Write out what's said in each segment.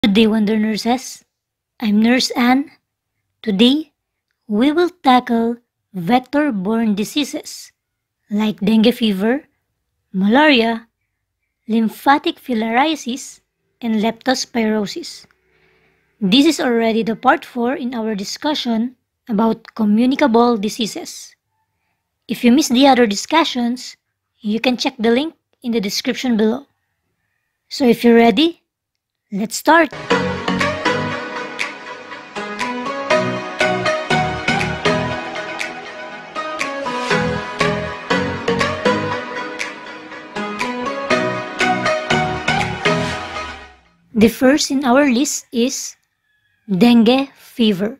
Good day, Wonder Nurses. I'm Nurse Anne. Today, we will tackle vector borne diseases like dengue fever, malaria, lymphatic filariasis, and leptospirosis. This is already the part 4 in our discussion about communicable diseases. If you missed the other discussions, you can check the link in the description below. So if you're ready, let's start. The first in our list is dengue fever.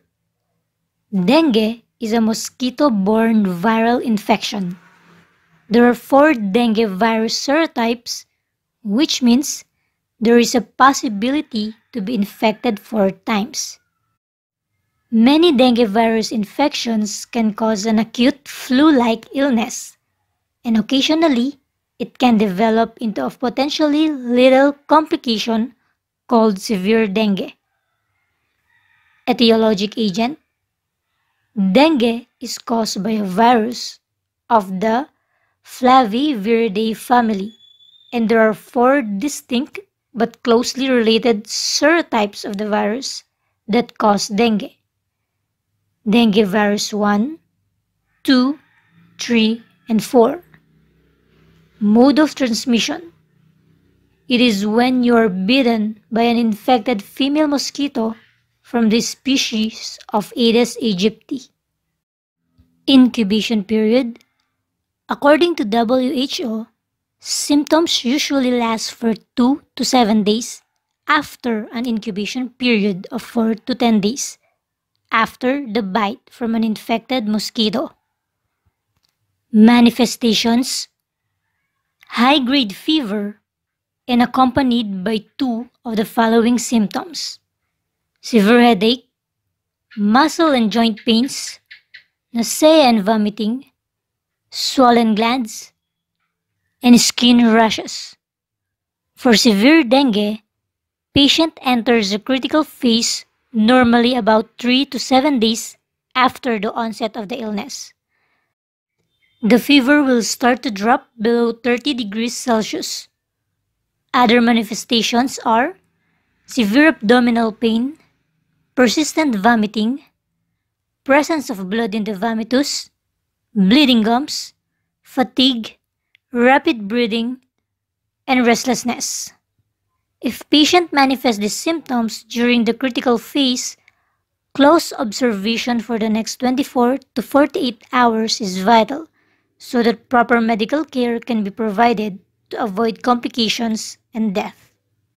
Dengue is a mosquito-borne viral infection. There are 4 dengue virus serotypes, which means there is a possibility to be infected 4 times. Many dengue virus infections can cause an acute flu-like illness, and occasionally it can develop into a potentially lethal complication called severe dengue. Etiologic agent: dengue is caused by a virus of the Flaviviridae family, and there are 4 distinct but closely related serotypes of the virus that cause dengue. Dengue virus 1, 2, 3, and 4. Mode of transmission: it is when you are bitten by an infected female mosquito from the species of Aedes aegypti. Incubation period: according to WHO, symptoms usually last for 2 to 7 days after an incubation period of 4 to 10 days after the bite from an infected mosquito. Manifestations: high-grade fever and accompanied by 2 of the following symptoms: severe headache, muscle and joint pains, nausea and vomiting, swollen glands, and skin rashes. For severe dengue, patient enters the critical phase normally about 3 to 7 days after the onset of the illness. The fever will start to drop below 30 degrees Celsius. Other manifestations are severe abdominal pain, persistent vomiting, presence of blood in the vomitus, bleeding gums, fatigue, rapid breathing, and restlessness. If patient manifests these symptoms during the critical phase, close observation for the next 24 to 48 hours is vital so that proper medical care can be provided to avoid complications and death.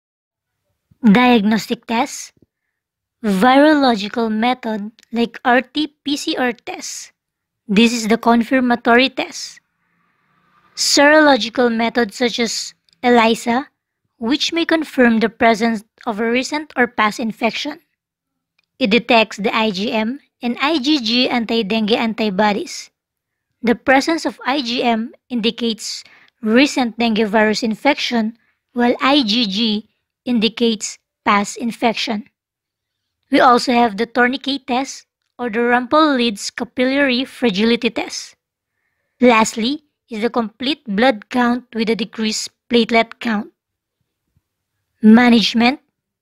Diagnostic tests: virological method like RT-PCR tests. This is the confirmatory test. Serological methods such as ELISA, which may confirm the presence of a recent or past infection. It detects the IgM and IgG anti-dengue antibodies. The presence of IgM indicates recent dengue virus infection, while IgG indicates past infection. We also have the tourniquet test or the Rumpel-Leeds capillary fragility test. Lastly is the complete blood count with a decreased platelet count. Management: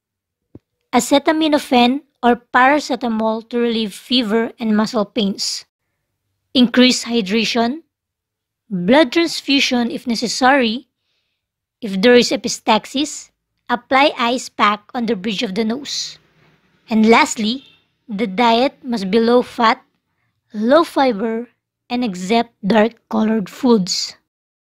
acetaminophen or paracetamol to relieve fever and muscle pains. Increase hydration, blood transfusion if necessary. If there is epistaxis, apply ice pack on the bridge of the nose. And lastly, the diet must be low fat, low fiber, and accept dark colored foods.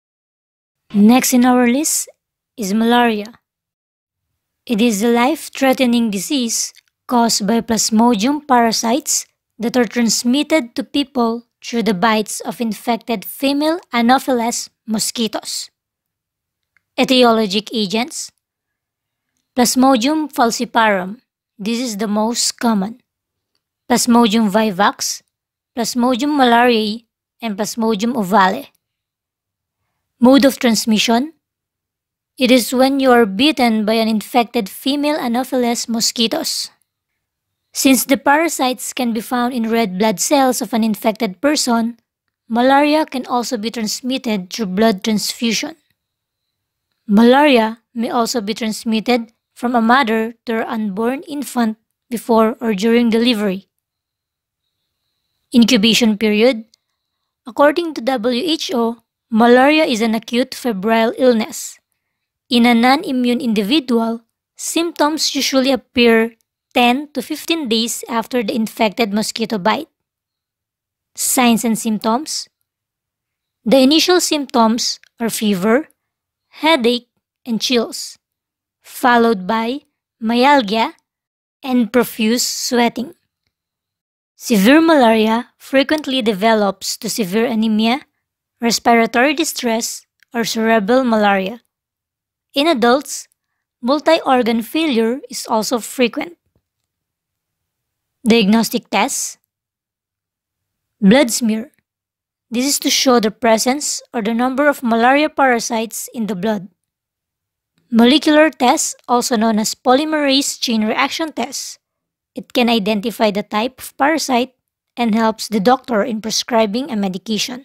Next in our list is malaria. It is a life-threatening disease caused by Plasmodium parasites that are transmitted to people through the bites of infected female Anopheles mosquitoes. Etiologic agents: Plasmodium falciparum. This is the most common. Plasmodium vivax, Plasmodium malariae, and Plasmodium ovale. Mode of transmission: It is when you are bitten by an infected female Anopheles mosquitoes. Since the parasites can be found in red blood cells of an infected person, malaria can also be transmitted through blood transfusion. Malaria may also be transmitted from a mother to her unborn infant before or during delivery. Incubation period. According to WHO, malaria is an acute febrile illness. In a non-immune individual, symptoms usually appear 10 to 15 days after the infected mosquito bite. Signs and symptoms. The initial symptoms are fever, headache, and chills, followed by myalgia and profuse sweating. Severe malaria frequently develops to severe anemia, respiratory distress, or cerebral malaria. In adults, multi-organ failure is also frequent. Diagnostic tests. Blood smear. This is to show the presence or the number of malaria parasites in the blood. Molecular tests, also known as polymerase chain reaction tests. It can identify the type of parasite and helps the doctor in prescribing a medication.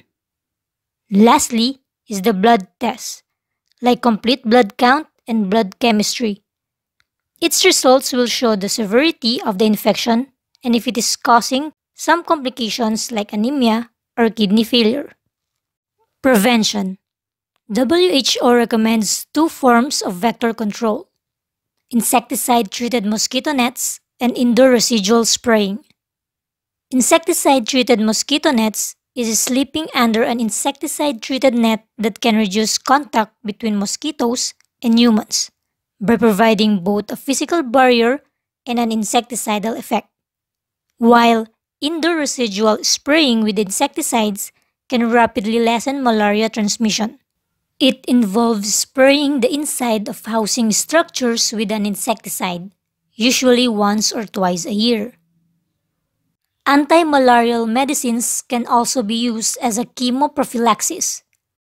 Lastly is the blood test, like complete blood count and blood chemistry. Its results will show the severity of the infection and if it is causing some complications like anemia or kidney failure. Prevention. WHO recommends two forms of vector control: insecticide-treated mosquito nets and indoor residual spraying. Insecticide-treated mosquito nets is sleeping under an insecticide-treated net that can reduce contact between mosquitoes and humans by providing both a physical barrier and an insecticidal effect, while indoor residual spraying with insecticides can rapidly lessen malaria transmission. It involves spraying the inside of housing structures with an insecticide, usually once or twice a year. Anti-malarial medicines can also be used as a chemoprophylaxis.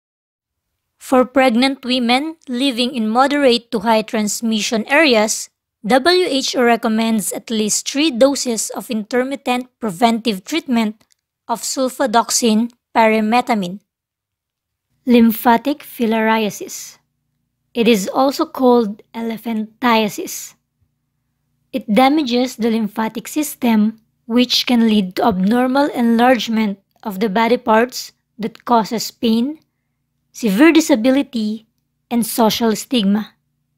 For pregnant women living in moderate to high transmission areas, WHO recommends at least 3 doses of intermittent preventive treatment of sulfadoxine pyrimethamine. Lymphatic filariasis. It is also called elephantiasis. It damages the lymphatic system, which can lead to abnormal enlargement of the body parts that causes pain, severe disability, and social stigma.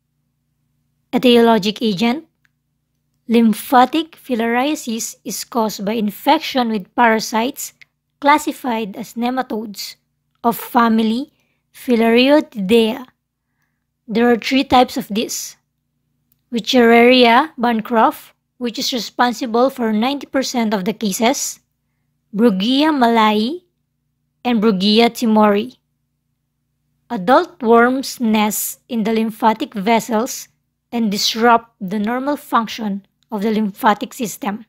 Etiologic agent. Lymphatic filariasis is caused by infection with parasites classified as nematodes of family Filariidae. There are 3 types of this: Wuchereria bancroft, which is responsible for 90% of the cases, Brugia malayi, and Brugia timori. Adult worms nest in the lymphatic vessels and disrupt the normal function of the lymphatic system.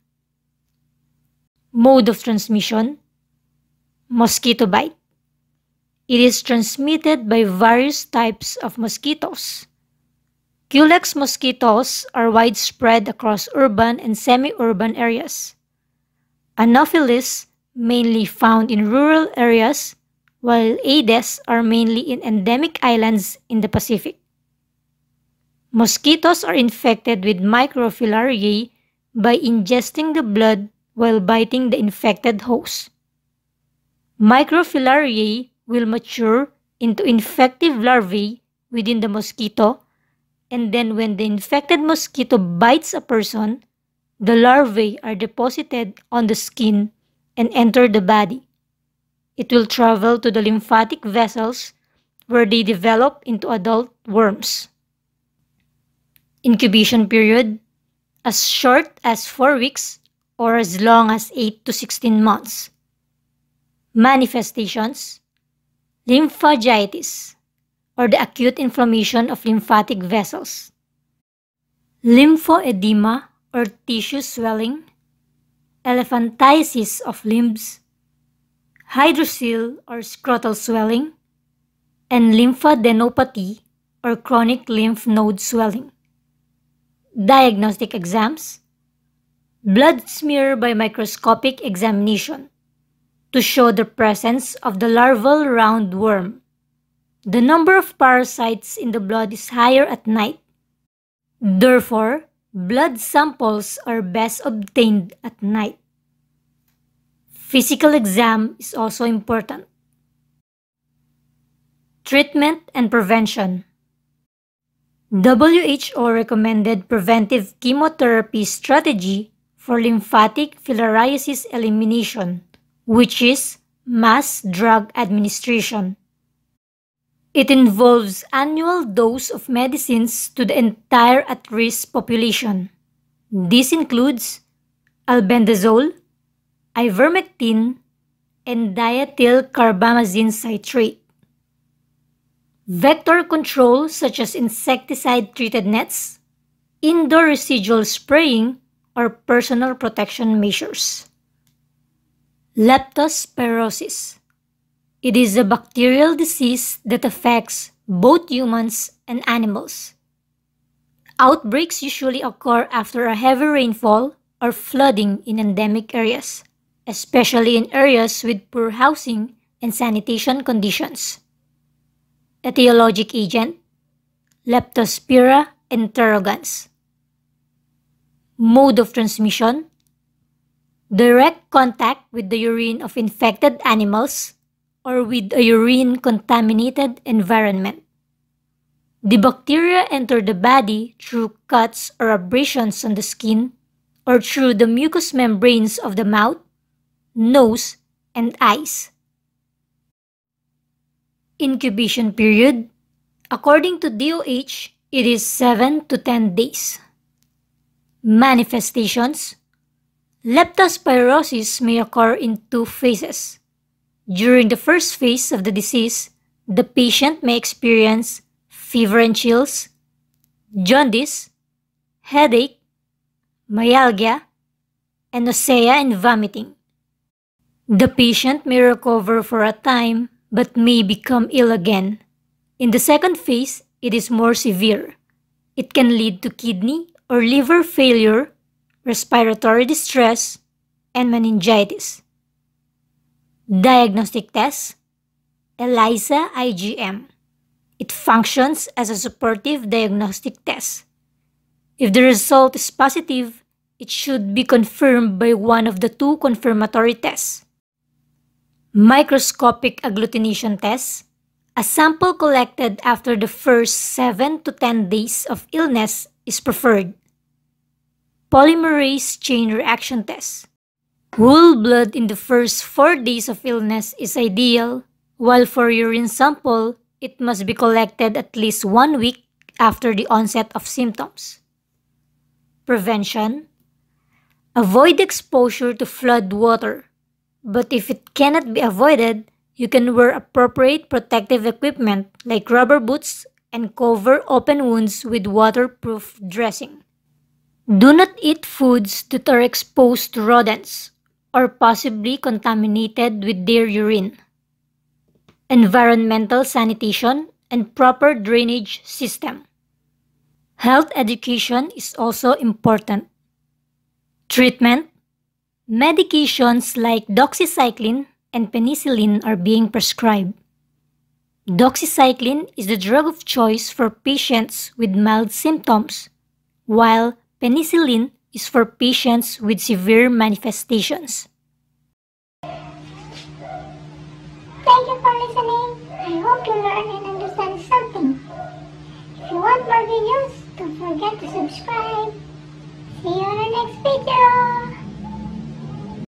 Mode of transmission. Mosquito bite. It is transmitted by various types of mosquitoes. Culex mosquitoes are widespread across urban and semi-urban areas. Anopheles mainly found in rural areas, while Aedes are mainly in endemic islands in the Pacific. Mosquitoes are infected with microfilariae by ingesting the blood while biting the infected host. Microfilariae will mature into infective larvae within the mosquito, and then when the infected mosquito bites a person, the larvae are deposited on the skin and enter the body. It will travel to the lymphatic vessels where they develop into adult worms. Incubation period, as short as 4 weeks or as long as 8 to 16 months. Manifestations. Lymphangitis, or the acute inflammation of lymphatic vessels. Lymphoedema, or tissue swelling. Elephantiasis of limbs. Hydrocele, or scrotal swelling. And lymphadenopathy, or chronic lymph node swelling. Diagnostic exams: blood smear by microscopic examination to show the presence of the larval roundworm. The number of parasites in the blood is higher at night. Therefore, blood samples are best obtained at night. Physical exam is also important. Treatment and prevention. WHO recommended preventive chemotherapy strategy for lymphatic filariasis elimination, which is mass drug administration. It involves annual dose of medicines to the entire at-risk population. This includes albendazole, ivermectin, and diethylcarbamazine citrate. Vector control such as insecticide-treated nets, indoor residual spraying, or personal protection measures. Leptospirosis. It is a bacterial disease that affects both humans and animals. Outbreaks usually occur after a heavy rainfall or flooding in endemic areas, especially in areas with poor housing and sanitation conditions. Etiologic agent: Leptospira interrogans. Mode of transmission: direct contact with the urine of infected animals or with a urine-contaminated environment. The bacteria enter the body through cuts or abrasions on the skin or through the mucous membranes of the mouth, nose, and eyes. Incubation period: according to DOH, it is 7 to 10 days. Manifestations: leptospirosis may occur in two phases. During the first phase of the disease, the patient may experience fever and chills, jaundice, headache, myalgia, and nausea and vomiting. The patient may recover for a time but may become ill again. In the second phase, it is more severe. It can lead to kidney or liver failure, respiratory distress, and meningitis. Diagnostic tests: ELISA IgM. It functions as a supportive diagnostic test. If the result is positive, it should be confirmed by one of the two confirmatory tests. Microscopic agglutination tests: a sample collected after the first 7 to 10 days of illness is preferred. Polymerase chain reaction tests: whole blood in the first 4 days of illness is ideal, while for urine sample, it must be collected at least 1 week after the onset of symptoms. Prevention: avoid exposure to flood water, but if it cannot be avoided, you can wear appropriate protective equipment like rubber boots and cover open wounds with waterproof dressing. Do not eat foods that are exposed to rodents or possibly contaminated with their urine. Environmental sanitation and proper drainage system. Health education is also important. Treatment: medications like doxycycline and penicillin are being prescribed. Doxycycline is the drug of choice for patients with mild symptoms, while penicillin is for patients with severe manifestations. Thank you for listening. I hope you learn and understand something. If you want more videos, don't forget to subscribe. See you on the next video.